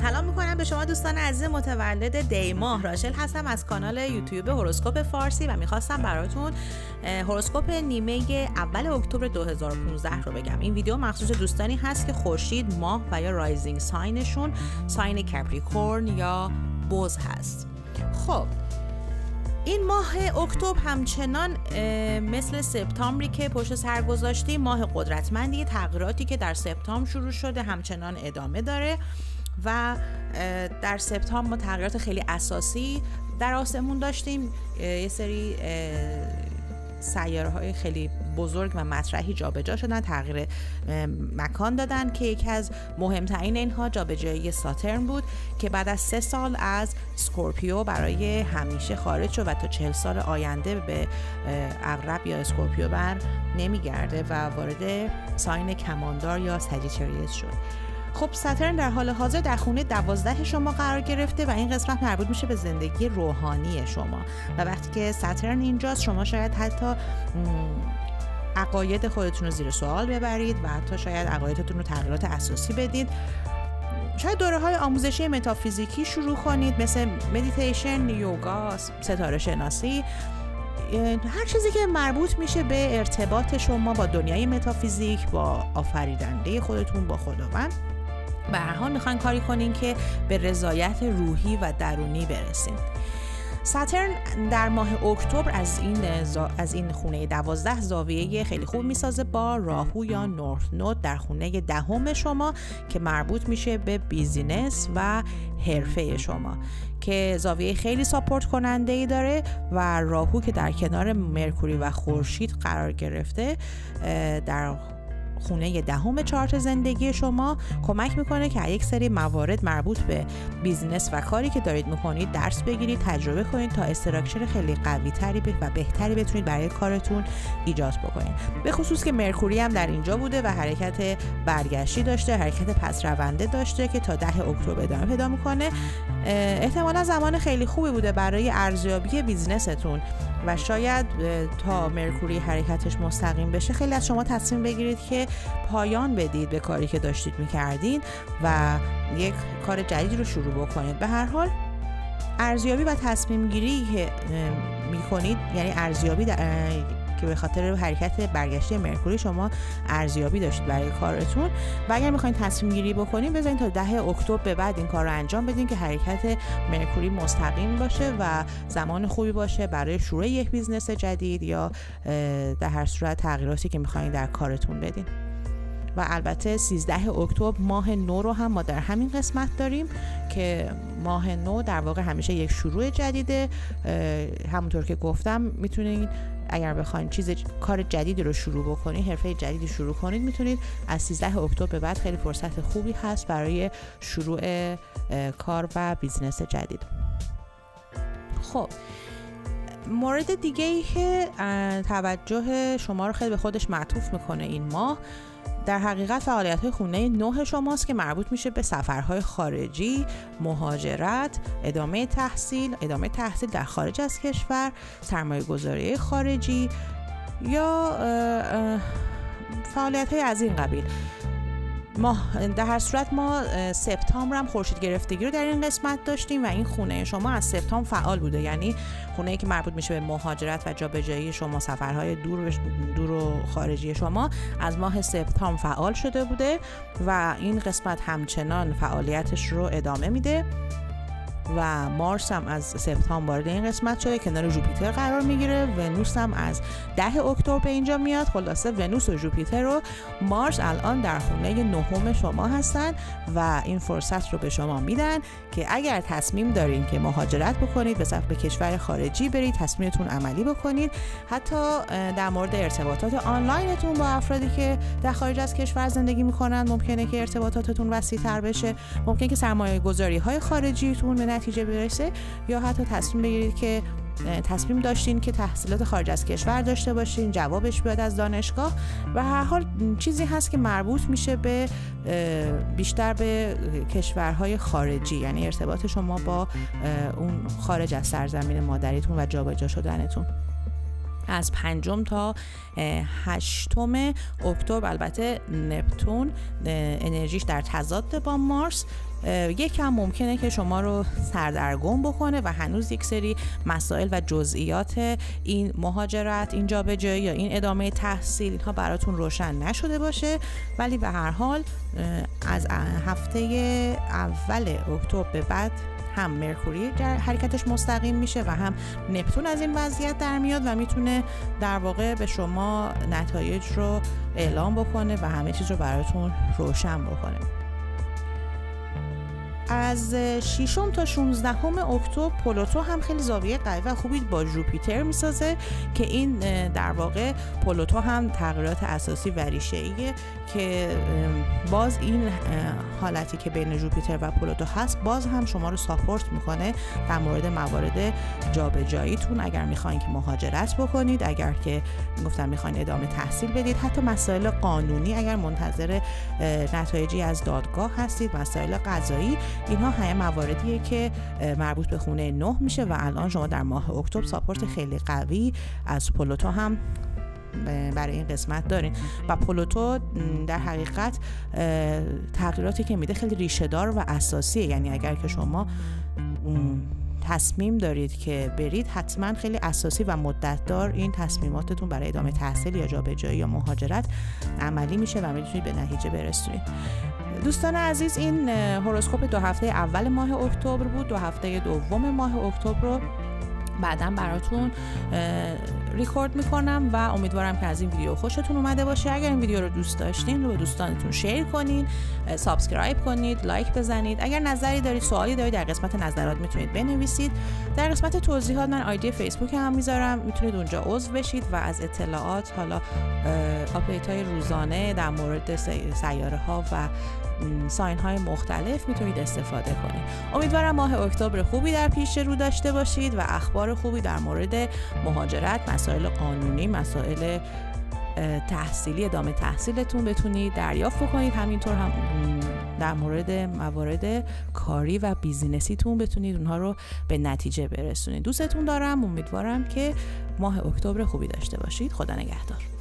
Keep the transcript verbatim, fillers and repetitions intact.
سلام میکنم به شما دوستان عزیز متولد دی ماه. راشل هستم از کانال یوتیوب هوروسکوپ فارسی و میخواستم براتون هوروسکوپ نیمه اول اکتبر دو هزار و پانزده رو بگم. این ویدیو مخصوص دوستانی هست که خورشید، ماه و یا رایزینگ ساینشون ساین کپریکورن یا بز هست. خب این ماه اکتبر همچنان مثل سپتامبری که پشت سر گذاشتیم، ماه قدرتمندی، تغییراتی که در سپتامبر شروع شده همچنان ادامه داره و در سپتامبر ما تغییرات خیلی اساسی در آسمون داشتیم. یه سری سیاره‌های خیلی بزرگ و مطرحی جابجا شدن، تغییر مکان دادن که یکی از مهمترین اینها جابجایی ساترن بود که بعد از سه سال از اسکورپیو برای همیشه خارج شد و تا چهل سال آینده به عقرب یا اسکورپیو بر نمیگرده و وارد ساین کماندار یا ساجیتاریوس شد. خب ساترن در حال حاضر در خونه دوازده شما قرار گرفته و این قسمت مربوط میشه به زندگی روحانی شما و وقتی که ساترن اینجاست شما شاید حتی عقاید خودتون رو زیر سوال ببرید و حتی شاید عقایدتون رو تغییرات اساسی بدید. شاید دوره های آموزشی متافیزیکی شروع کنید، مثل مدیتیشن، یوگا، ستاره شناسی، هر چیزی که مربوط میشه به ارتباط شما با دنیای متافیزیک، با آفریدنده خودتون، با خداوند. به هر حال میخواین کاری کنین که به رضایت روحی و درونی برسین. ساترن در ماه اکتبر از این از این خونه دوازده زاویه خیلی خوب میسازه با راهو یا نورث نود در خونه دهم شما که مربوط میشه به بیزینس و حرفه شما که زاویه خیلی ساپورت کننده ای داره و راهو که در کنار مرکوری و خورشید قرار گرفته در خونه دهم چارت زندگی شما کمک میکنه که یک سری موارد مربوط به بیزینس و کاری که دارید میکنید درس بگیرید، تجربه کنید تا استراکچر خیلی قوی تری و بهتری بتونید برای کارتون ایجاد بکنید. به خصوص که مرکوری هم در اینجا بوده و حرکت برگشتی داشته، حرکت پس رونده داشته که تا ده اکتبر ادامه پیدا میکنه. احتمالا زمان خیلی خوبی بوده برای ارزیابی بیزینستون و شاید تا مرکوری حرکتش مستقیم بشه خیلی از شما تصمیم بگیرید که پایان بدید به کاری که داشتید میکردین و یک کار جدید رو شروع بکنید. به هر حال ارزیابی و تصمیم گیری که میکنید، یعنی ارزیابی که به خاطر حرکت برگشتی مرکوری شما ارزیابی داشتید برای کارتون و اگر میخواین تصمیم گیری بکنید بذارین تا ده اکتبر به بعد این کار رو انجام بدین که حرکت مرکوری مستقیم باشه و زمان خوبی باشه برای شروع یک بیزنس جدید یا در هر صورت تغییراتی که میخواین در کارتون بدین. و البته سیزده اکتبر ماه نو رو هم ما در همین قسمت داریم که ماه نو در واقع همیشه یک شروع جدیده. همونطور که گفتم میتونید اگر بخواید چیز کار جدیدی رو شروع بکنید، حرفه جدیدی شروع کنید، میتونید از سیزده اکتبر به بعد خیلی فرصت خوبی هست برای شروع کار و بیزنس جدید. خب مورد دیگه ای که توجه شما رو خیلی به خودش معطوف میکنه این ماه در حقیقت فعالیت‌های خونه نه شماست که مربوط میشه به سفرهای خارجی، مهاجرت، ادامه تحصیل، ادامه تحصیل در خارج از کشور، سرمایه‌گذاری خارجی یا فعالیت‌های از این قبیل. ما در هر صورت ما سپتامبر هم خورشید گرفتگی رو در این قسمت داشتیم و این خونه شما از سپتامبر فعال بوده، یعنی خونه‌ای که مربوط میشه به مهاجرت و جابجایی شما، سفرهای دور دور و خارجی شما از ماه سپتامبر فعال شده بوده و این قسمت همچنان فعالیتش رو ادامه میده و مارس هم از سپتامبر وارد این قسمت شده، کنار ژوپیتر قرار میگیره. ونوس هم از ده اکتبر به اینجا میاد. خلاصه ونوس و ژوپیتر و مارس الان در خونه نهم شما هستن و این فرصت رو به شما میدن که اگر تصمیم دارین که مهاجرت بکنید، به سمت کشور خارجی برید، تصمیمتون عملی بکنید. حتی در مورد ارتباطات آنلاینتون با افرادی که در خارج از کشور زندگی میکنن ممکنه که ارتباطاتتون وسیع‌تر بشه، ممکنه که سرمایه‌گذاری‌های خارجیتون نتیجه برسه یا حتی تصمیم بگیرید که تصمیم داشتین که تحصیلات خارج از کشور داشته باشین، جوابش بیاد از دانشگاه و هر حال چیزی هست که مربوط میشه به بیشتر به کشورهای خارجی، یعنی ارتباط شما با اون خارج از سرزمین مادریتون و جابجا شدنتون. از پنجم تا هشتم اکتبر البته نپتون انرژیش در تضاد با مارس یکم ممکنه که شما رو سردرگم بکنه و هنوز یک سری مسائل و جزئیات این مهاجرت، این جابجایی یا این ادامه تحصیل اینها براتون روشن نشده باشه، ولی به هر حال از هفته اول اکتبر به بعد هم مرکوری حرکتش مستقیم میشه و هم نپتون از این وضعیت در میاد و میتونه در واقع به شما نتایج رو اعلام بکنه و همه چیز رو براتون روشن بکنه. از ششم تا شانزدهم اکتبر پلوتو هم خیلی زاویه قوی و خوبی با ژوپیتر میسازه که این در واقع پلوتو هم تغییرات اساسی و ریشه‌ایه که باز این حالتی که بین ژوپیتر و پلوتو هست باز هم شما رو ساپورت میکنه در مورد موارد جابجاییتون، اگر میخواین که مهاجرت بکنید، اگر که گفتم میخواین ادامه تحصیل بدید، حتی مسائل قانونی اگر منتظر نتایجی از دادگاه هستید، مسائل قضایی، اینها همه مواردیه که مربوط به خونه نه میشه و الان شما در ماه اکتبر ساپورت خیلی قوی از پلوتو هم برای این قسمت دارین و پلوتو در حقیقت تغییراتی که میده خیلی ریشه دار و اساسیه. یعنی اگر که شما تصمیم دارید که برید، حتما خیلی اساسی و مدت دار این تصمیماتتون برای ادامه تحصیل یا جابجایی یا مهاجرت عملی میشه و میتونید به نتیجه برسونید. دوستان عزیز، این هوروسکوپ دو هفته اول ماه اکتبر بود. دو هفته دوم ماه اکتبر رو بعداً براتون ریکورد میکنم و امیدوارم که از این ویدیو خوشتون اومده باشه. اگر این ویدیو رو دوست داشتین رو به دوستانتون شیر کنین، سابسکرایب کنید، لایک بزنید. اگر نظری دارید، سوالی دارید، در قسمت نظرات میتونید بنویسید. در قسمت توضیحات من آیدی فیسبوک هم میذارم، میتونید اونجا عضو بشید و از اطلاعات، حالا آپدیت های روزانه در مورد سیاره ها و ساین های مختلف میتونید استفاده کنید. امیدوارم ماه اکتبر خوبی در پیش رو داشته باشید و اخبار خوبی در مورد مهاجرت، مسائل قانونی، مسائل تحصیلی، ادامه تحصیلتون بتونید دریافت بکنید. همینطور هم در مورد موارد کاری و بیزینسیتون بتونید اونها رو به نتیجه برسونید. دوستتون دارم، امیدوارم که ماه اکتبر خوبی داشته باشید. خدا نگهدار.